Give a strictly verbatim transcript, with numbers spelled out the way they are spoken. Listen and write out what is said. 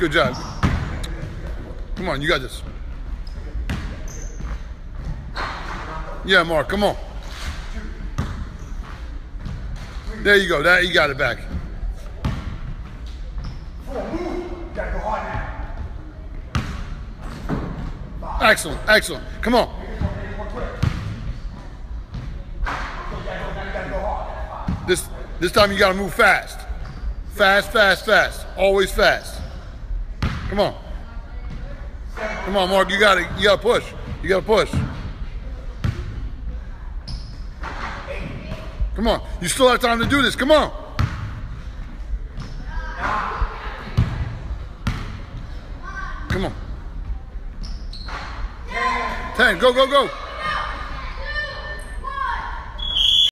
Good job. Come on, you got this. Yeah, Mark, come on. There you go. That you got it back. Excellent, excellent. Come on. This this time you gotta move fast. Fast, fast, fast. Always fast. Come on. Come on, Mark. You gotta you gotta push. You gotta push. Come on. You still have time to do this. Come on. Come on. Ten. Go, go, go.